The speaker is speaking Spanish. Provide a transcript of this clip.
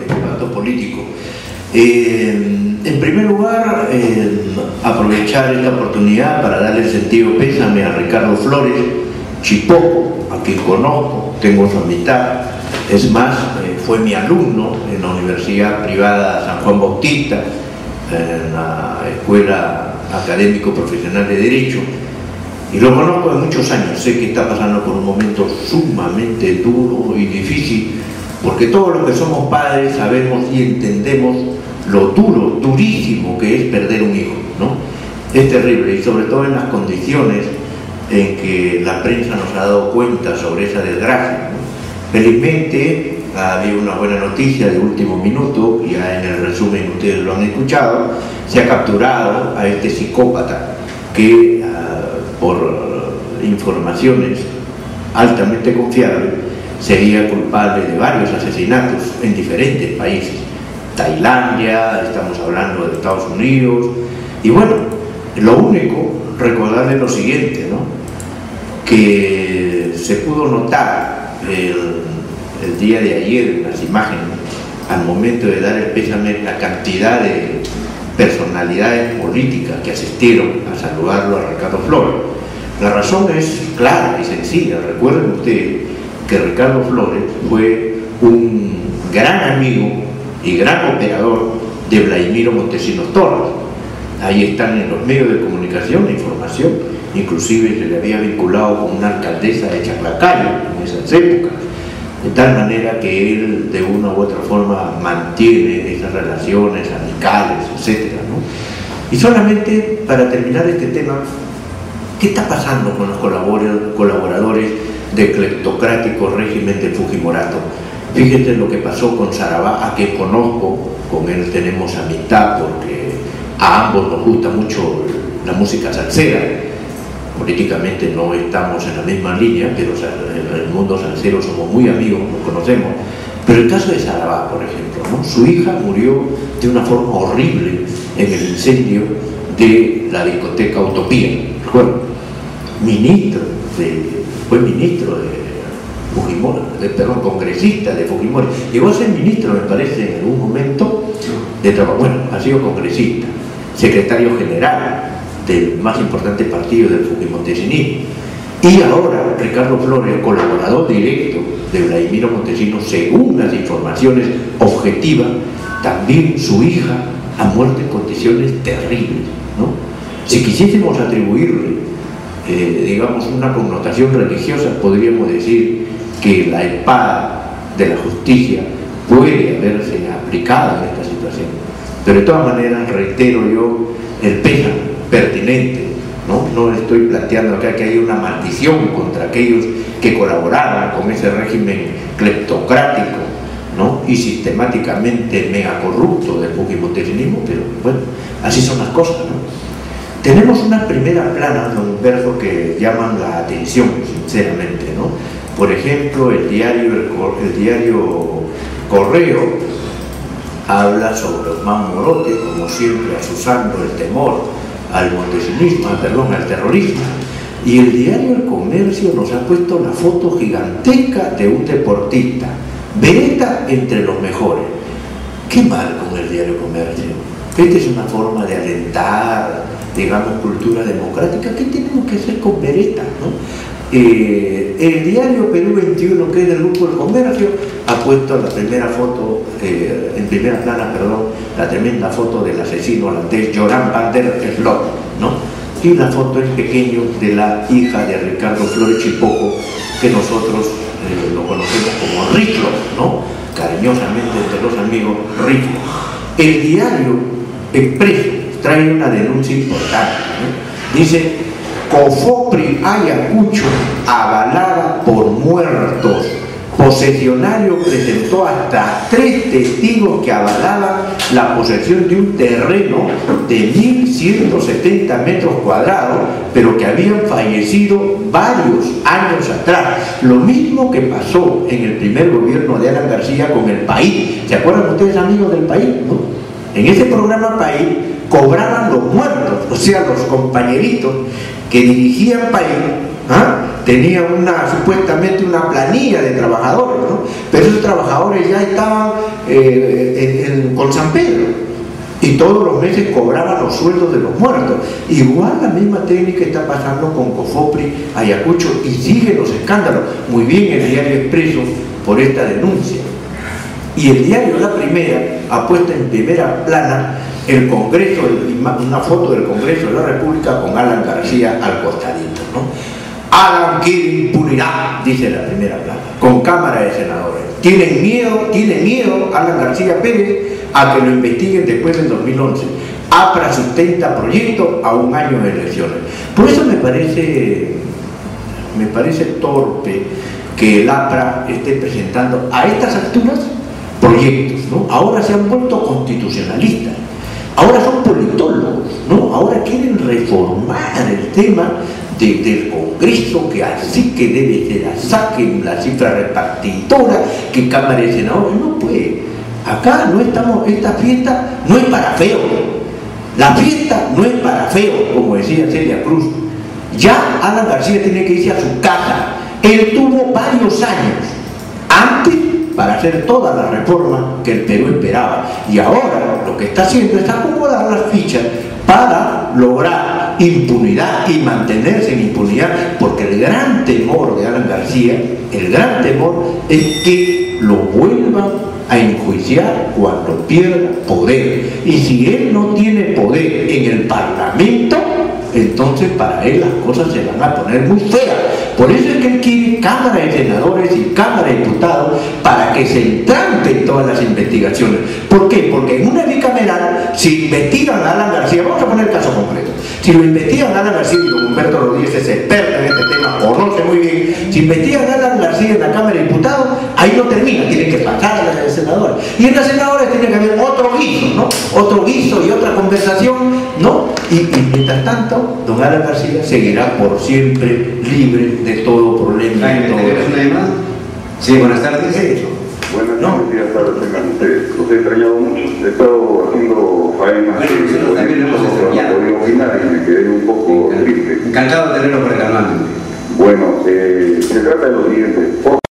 acto político. En primer lugar, aprovechar esta oportunidad para darle el sentido pésame a Ricardo Flores Chipoco, a quien conozco, tengo su amistad, es más, fue mi alumno en la Universidad Privada San Juan Bautista, en la Escuela Académico Profesional de Derecho, y lo conozco de muchos años. Sé que está pasando por un momento sumamente duro y difícil, porque todos los que somos padres sabemos y entendemos lo duro, durísimo que es perder un hijo, ¿no? Es terrible, y sobre todo en las condiciones en que la prensa nos ha dado cuenta sobre esa desgracia, ¿no? Felizmente había una buena noticia de último minuto, ya en el resumen ustedes lo han escuchado, se ha capturado a este psicópata que por informaciones altamente confiables sería culpable de varios asesinatos en diferentes países. Tailandia, estamos hablando de Estados Unidos, y bueno, lo único, recordarles lo siguiente, ¿no? Que se pudo notar el día de ayer en las imágenes, al momento de dar el pésame, la cantidad de personalidades políticas que asistieron a saludarlo a Ricardo Flores. La razón es clara y sencilla. Recuerden ustedes que Ricardo Flores fue un gran amigo y gran operador de Vladimiro Montesinos Torres. Ahí están en los medios de comunicación la información, inclusive se le había vinculado con una alcaldesa de Chaclacayo en esas épocas, de tal manera que él de una u otra forma mantiene esas relaciones amicales, etcétera, ¿no? Y solamente para terminar este tema, ¿qué está pasando con los colaboradores del cleptocrático régimen de Fujimorato? Fíjense lo que pasó con Sarabá, a quien conozco, con él tenemos amistad porque a ambos nos gusta mucho la música salsera. Políticamente no estamos en la misma línea, pero en el mundo salsero somos muy amigos, nos conocemos. Pero el caso de Sarabá, por ejemplo, ¿no? Su hija murió de una forma horrible en el incendio de la discoteca Utopía. Recuerdo, fue ministro de Fujimori, perdón, congresista de Fujimori. Llegó a ser ministro, me parece, en algún momento de trabajo. Bueno, ha sido congresista, secretario general del más importante partido del fujimontesinismo. Y ahora Ricardo Flores, colaborador directo de Vladimiro Montesinos, según las informaciones objetivas, también su hija ha muerto en condiciones terribles, ¿no? Si quisiésemos atribuirle, digamos, una connotación religiosa, podríamos decir que la espada de la justicia puede haberse aplicado en esta situación. Pero de todas maneras, reitero yo el pésame pertinente, ¿no? No estoy planteando acá que haya una maldición contra aquellos que colaboraban con ese régimen cleptocrático, ¿no? Y sistemáticamente mega corrupto del fujimontesinismo, pero bueno, así son las cosas, ¿no? Tenemos una primera plana, don Humberto, que llaman la atención, sinceramente, ¿no? Por ejemplo, el diario Correo habla sobre Osman Morote, como siempre, asusando el temor al montesinismo, al terrorismo. Y el diario El Comercio nos ha puesto la foto gigantesca de un deportista, Beretta entre los mejores. Qué mal con el diario Comercio. Esta es una forma de alentar, digamos, cultura democrática. ¿Qué tenemos que hacer con Beretta, no? El diario Perú 21, que es del grupo El Comercio, ha puesto la primera foto, en primera plana, perdón, la tremenda foto del asesino holandés Joran van der Slot, ¿no? Y la foto en pequeño de la hija de Ricardo Flores Chipoco, que nosotros lo conocemos como Riclo, ¿no? Cariñosamente entre los amigos, Riclo. El diario Expreso trae una denuncia importante, ¿no? Dice: Cofopri Ayacucho avalada por muertos. Posesionario presentó hasta 3 testigos que avalaban la posesión de un terreno de 1.170 metros cuadrados, pero que habían fallecido varios años atrás. Lo mismo que pasó en el primer gobierno de Alan García con El País. ¿Se acuerdan ustedes, amigos del País, no? En ese programa País cobraban los muertos, o sea, los compañeritos que dirigían País, tenía supuestamente una planilla de trabajadores, ¿no? Pero esos trabajadores ya estaban con San Pedro y todos los meses cobraban los sueldos de los muertos. Igual la misma técnica está pasando con Cofopri, Ayacucho, y siguen los escándalos. Muy bien el diario Expreso por esta denuncia. Y el diario La Primera ha puesto en primera plana el Congreso, una foto del Congreso de la República con Alan García al costadito, ¿no? Alan quiere impunidad, dice la primera plana, con Cámara de Senadores. Tiene miedo Alan García Pérez a que lo investiguen después del 2011. APRA sustenta proyecto a un año de elecciones. Por eso me parece torpe que el APRA esté presentando a estas alturas proyectos, ¿no? Ahora se han vuelto constitucionalistas, ahora son politólogos, ¿no? Ahora quieren reformar el tema del Congreso, que así que debe ser, saquen la cifra repartidora, que Cámara de Senadores no puede. Acá no estamos, esta fiesta no es para feo, la fiesta no es para feo, como decía Celia Cruz. Ya Alan García tiene que irse a su casa. Él tuvo varios años antes para hacer toda la reforma que el Perú esperaba, y ahora lo que está haciendo es acomodar las fichas para lograr impunidad y mantenerse en impunidad, porque el gran temor de Alan García, el gran temor es que lo vuelvan a enjuiciar cuando pierda poder, y si él no tiene poder en el Parlamento, entonces para él las cosas se van a poner muy feas. Por eso es que él quiere Cámara de Senadores y Cámara de Diputados para que se entrampen todas las investigaciones. ¿Por qué? Porque en una bicameral, si investigan a Alan García, vamos a poner el caso concreto, si lo investigan a Alan García, y don Humberto Rodríguez es experto en este tema, conoce muy bien, si investigan a Alan García en la Cámara de Diputados, ahí no termina, tienen que pasar a la de senadores. Y en las senadores tiene que haber otro guiso, ¿no? Otro guiso y otra conversación, ¿no? Y mientras tanto, don Alan García seguirá por siempre libre de todo problema. ¿Tenemos una llamada? Sí, buenas tardes. Buenas días, tengan ustedes. Los he extrañado mucho. He estado haciendo faenas Bueno, también lo hemos extrañado. No podía opinar y me quedé un poco triste. Encantado de tenerlo por el canal. Bueno, se trata de lo siguiente.